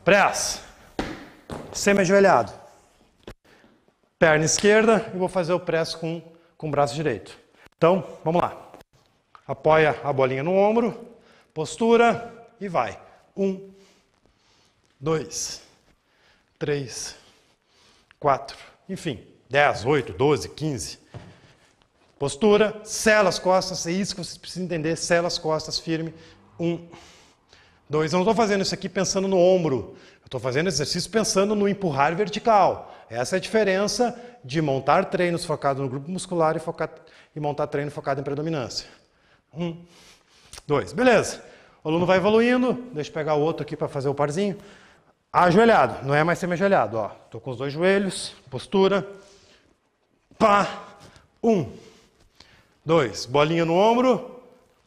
Press. Semi-ajoelhado. Perna esquerda e vou fazer o press com o braço direito. Então, vamos lá. Apoia a bolinha no ombro, postura e vai. 1, 2, 3, 4, enfim, 10, 8, 12, 15. Postura, sela as costas, é isso que vocês precisam entender, sela as costas firme. 1, 2, eu não estou fazendo isso aqui pensando no ombro, eu estou fazendo exercício pensando no empurrar vertical. Essa é a diferença de montar treinos focados no grupo muscular e montar treino focado em predominância. 1, 2, beleza. O aluno vai evoluindo, deixa eu pegar o outro aqui para fazer o parzinho. Ajoelhado, não é mais semi-ajoelhado, ó. Estou com os dois joelhos, postura. Pá, 1, 2, bolinha no ombro,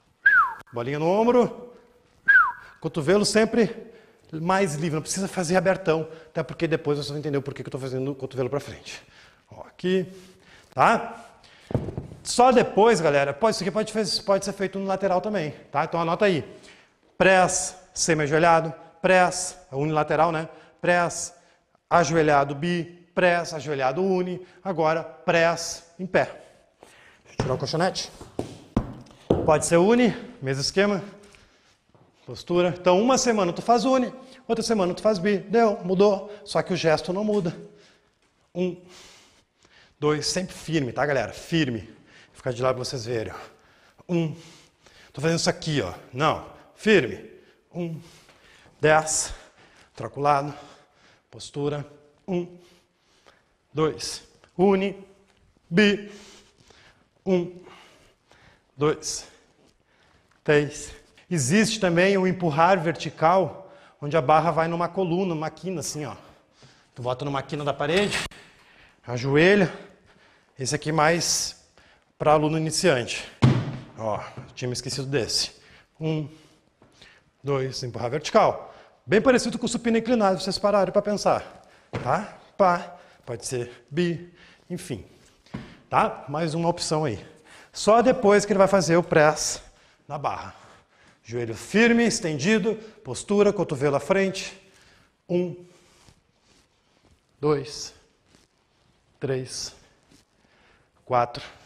cotovelo sempre mais livre, não precisa fazer abertão, até porque depois vocês vão entender o porquê que eu estou fazendo o cotovelo para frente. Ó, aqui, tá? Só depois, galera, isso aqui pode ser feito no lateral também, tá? Então anota aí. Press, semi-ajoelhado, press, unilateral, né? Press, ajoelhado bi, press, ajoelhado uni, agora press em pé. Deixa eu tirar o colchonete. Pode ser uni, mesmo esquema. Postura. Então, uma semana tu faz uni, outra semana tu faz bi. Deu, mudou. Só que o gesto não muda. 1, 2, sempre firme, tá, galera? Firme. Vou ficar de lado para vocês verem. 1. Tô fazendo isso aqui, ó. Não. Firme. 1, 10. Troca o lado. Postura. 1, 2. Uni. Bi. 1, 2, 3. Existe também o empurrar vertical, onde a barra vai numa coluna, numa quina, assim, ó. Tu bota numa quina da parede, ajoelha. Esse aqui mais para aluno iniciante. Ó, tinha me esquecido desse. 1, 2, empurrar vertical. Bem parecido com o supino inclinado, se vocês pararem para pensar. Tá? Pá, pode ser bi, enfim. Tá? Mais uma opção aí. Só depois que ele vai fazer o press na barra. Joelho firme, estendido, postura, cotovelo à frente. 1, 2, 3, 4,